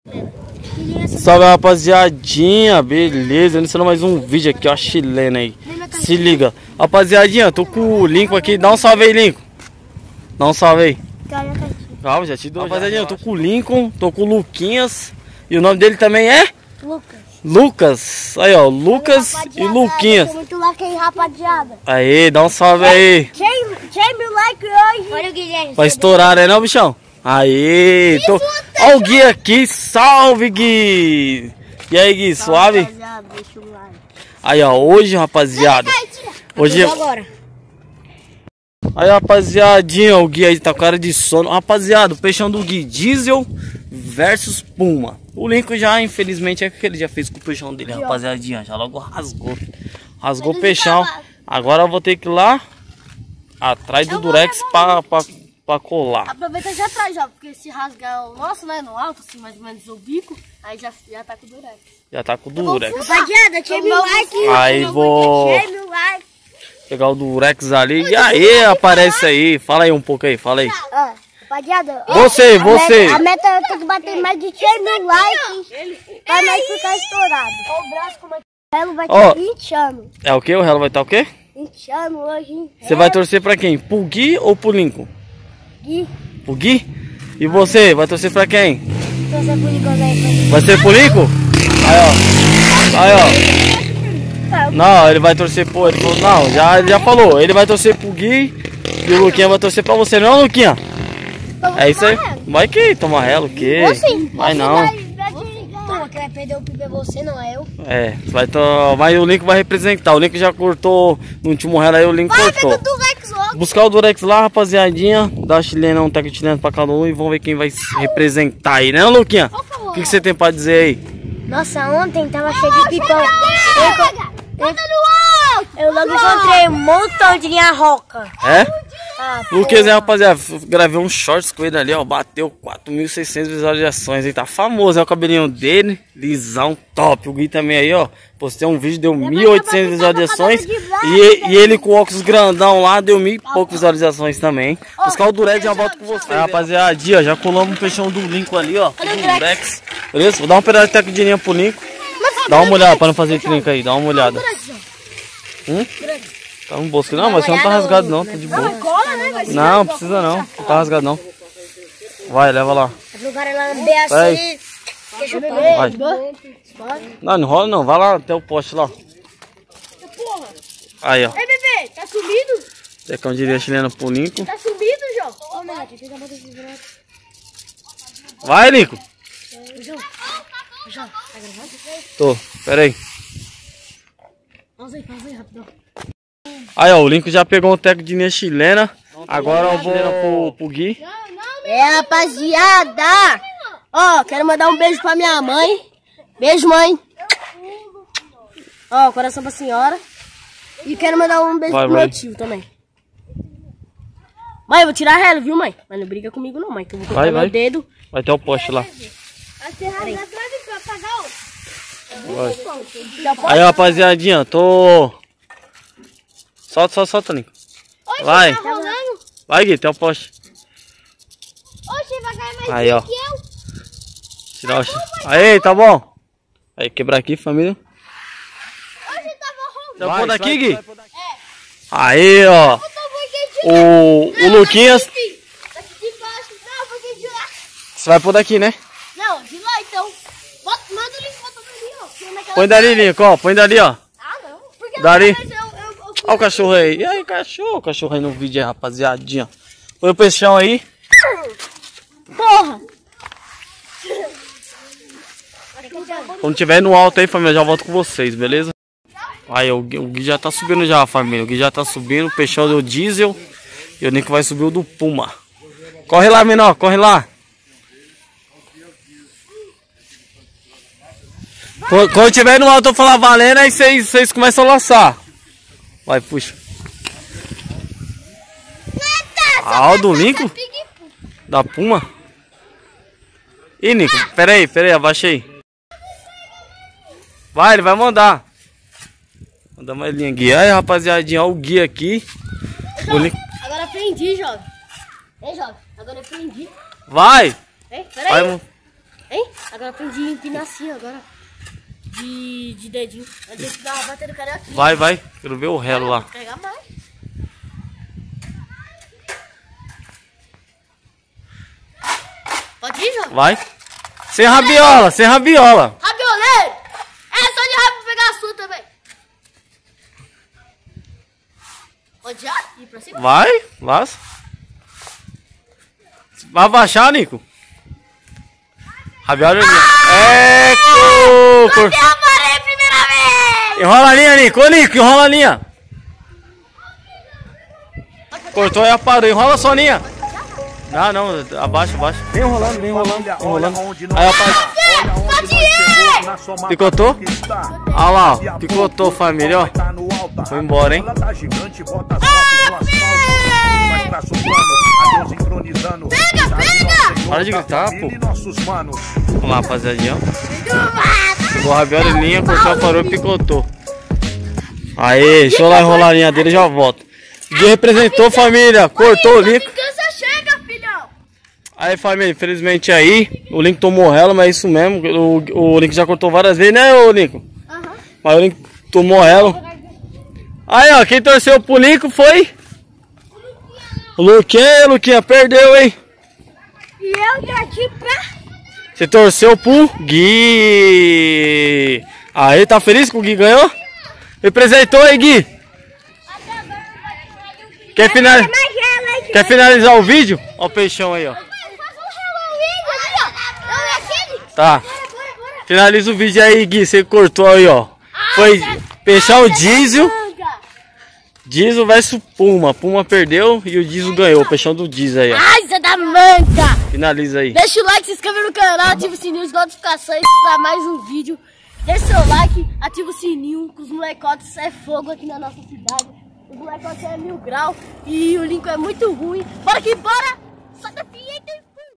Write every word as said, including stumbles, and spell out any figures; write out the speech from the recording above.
Salve, rapaziadinha, beleza? Iniciando mais um vídeo aqui, ó, chilena aí. Se liga, rapaziadinha, tô com o Lincoln aqui. Dá um salve aí, Lincoln. Dá um salve aí. Calma, já te dou. Rapaziadinha, eu tô com o Lincoln, tô com o Luquinhas. E o nome dele também é? Lucas. Lucas. Aí, ó, Lucas e Luquinhas. Muito like aí, rapaziada. Aí, dá um salve aí. Chame o like hoje. Olha o Guilherme. Vai estourar, né, não, bichão? Aí, tô... Ó o Gui aqui, salve, Gui! E aí, Gui, suave? Aí, ó, hoje, rapaziada, hoje... Aí, rapaziadinha, o Gui aí tá com cara de sono. Rapaziada, o peixão do Gui, Diesel versus Puma. O Lincoln já, infelizmente, é o que ele já fez com o peixão dele, rapaziadinha. Já logo rasgou. Rasgou o peixão. Agora eu vou ter que ir lá atrás do Durex pra... pra... pra colar. Aproveita já atrás, já, porque se rasgar o nosso, né, no alto, assim, mais ou menos o bico, aí já, já tá com o Durex. Já tá com o Durex. Rapaziada, chame o like. Aí vou Chame o like. pegar o Durex ali. E aí, aparece aí. Fala aí um pouco aí, fala aí. Ah, rapaziada. Você, você. A meta é ter que bater mais de cem mil likes pra nós ficar estourado. Olha o braço como é que o Relo vai estar vinte anos. É o que? O Relo vai estar o quê? vinte anos hoje, hein? Você vai torcer pra quem? Pro Gui ou pro Lincoln? Gui. O Gui? E você, vai torcer pra quem? Torcer pro Lincoln, né? Vai ser pro Lincoln? Aí, ó. Aí, ó. Não, ele vai torcer pro... Ele falou, não, já, ele já falou. Ele vai torcer pro Gui e o Luquinha vai torcer pra você, não, Luquinha? É isso aí. Vai que toma relo, o quê? Vai não. Toma, que vai perder o pipe é você, não é eu. É, vai to... mas o Lincoln vai representar. O Lincoln já cortou no último relo aí, o Lincoln cortou. Buscar o Durex lá, rapaziadinha. Dá chilena, um teco chileno pra cada um. E vamos ver quem vai se representar aí, né, Luquinha? O que, que você tem pra dizer aí? Nossa, ontem tava cheio de pipão. Eu, eu, eu logo encontrei um montão de linha roca. É? Ah, Luquinhas, rapaziada, gravei um shorts com ele ali, ó. Bateu quatro mil e seiscentas visualizações. Ele tá famoso, é o cabelinho dele. Lisão top. O Gui também aí, ó. Postei um vídeo, deu mil e oitocentas visualizações. E, e ele com o óculos grandão lá, deu mil e poucas visualizações também. Buscar o Durex, já volto com você. É, rapaziada, ó, já colamos um peixão do Lincoln ali, ó. Do Durex. Beleza? Vou dar um pedaço de teco de linha pro Lincoln. Dá uma olhada pra não fazer trinca aí, dá uma olhada. Hum? Tá no bolso. Não, mas você não tá rasgado não, tá de boa. Não, precisa não, não tá rasgado não. Vai, leva lá. Vai. Vai. Não, não rola não, vai lá até o poste lá. Aí, ó. Ei, bebê, tá subido? Tecão de linha chilena pro Lincoln. Tá subido, João? Vai, Lincoln. João, tá gravando? Tô, pera aí. Pausa aí, pausa aí, rapidão. Aí, ó, o Lincoln já pegou um teco de linha chilena. Agora eu vou pro, pro Gui. É, rapaziada. Ó, quero mandar um beijo pra minha mãe. Beijo, mãe. Ó, coração pra senhora. E quero mandar um beijo Vai, pro mãe. meu tio também. Mãe, eu vou tirar ela, viu, mãe? Mas não briga comigo não, mãe, que eu vou cortar Vai, meu vai. dedo. Vai ter o poste lá. Vai. Aí, rapaziadinha, tô... Solta, solta, solta, Lincoln. Vai. Vai, Gui, tem o poste. Oxe, vai cair mais Aí, ó. que eu. Tirar o... Aí, tá bom. Aí, quebrar aqui, família. Oxe, tava Então, pôr daqui, Gui? Aí, ó. O, o Luquinhas... Daqui de baixo, não, porque de lá. Você vai pôr daqui, né? Não, de lá então. Bota, manda o link, bota ali, ó. Põe dali, Lincoln, ó. Põe dali, ó. Ah, não. Porque Dali. eu, eu, eu, eu, Olha o cachorro aí. E aí, cachorro? O cachorro aí no vídeo aí, rapaziadinha. Põe o peixão aí. Porra! Quando tiver no alto aí, família, já volto com vocês, beleza? Aí, o Gui, o Gui já tá subindo já, família. O Gui já tá subindo. O peixão deu diesel. E o Nico vai subir o do Puma. Corre lá, menor. Corre lá. Quando, quando tiver no alto, eu falar valendo, aí vocês, vocês começam a laçar. Vai, puxa. Ah, o do Lincoln? Da Puma? Ih, Nico, pera aí, pera aí, abaixa aí. Vai, ele vai mandar. Manda mais linha aqui. Aí, rapaziadinha, ó, o guia aqui. O Lincoln. Agora aprendi, jovem. Ei, jovem, agora aprendi. Vai! Ei, peraí. Vai, Hein? Agora aprendi a empinar assim, agora. De, de dedinho. A gente dá uma batida no cara aqui. Vai, vai. Quero ver o relo lá. Vou pegar mais. Pode ir, João? Vai. Sem rabiola, sem rabiola. Rabioleiro! É só de rabo pegar a sua também. Pode já ir pra cima? Vai, laça. Vai abaixar, Nico. Rabiola. Ah! É, co... Eu parei a primeira vez! Enrola a linha, Nico. Ô, Nico, enrola a linha. Cortou e aparou. Enrola só a linha. Não, não, abaixa, abaixa. Vem enrolando, vem enrolando, vem enrolando. Aí aparece. Picotou? Olha lá, ó. Picotou, família, ó. Foi embora, hein? Pega, pega! Para de gritar, pô. Vamos lá, rapaziadinha. Pegou a rabiola em linha, cortou, parou e picotou. Aí, deixa eu lá enrolar a linha dele e já volto. Gui representou, família. Cortou o Nico. Aí, família, infelizmente aí, o Link tomou relo, mas é isso mesmo. O, o Link já cortou várias vezes, né, ô Link? Uhum. Mas o Link tomou relo. Aí, ó, quem torceu pro Link foi o Luquinha. Luquinha, perdeu, hein? E eu torci pra... Você torceu pro Gui. Aí, tá feliz que o Gui ganhou? Representou aí, Gui. Quer, final... Quer finalizar o vídeo? Ó o peixão aí, ó. Tá. Finaliza o vídeo aí, Gui. Você cortou aí, ó. Foi peixão diesel. Diesel versus Puma. Puma perdeu e o diesel ganhou. O peixão do diesel aí, ó. Ai, você da manga! Finaliza aí. Deixa o like, se inscreve no canal, ativa o sininho de notificações pra mais um vídeo. Deixa seu like, ativa o sininho, que os molecotes é fogo aqui na nossa cidade. O molecote é mil grau e o Lincoln é muito ruim. Bora que bora!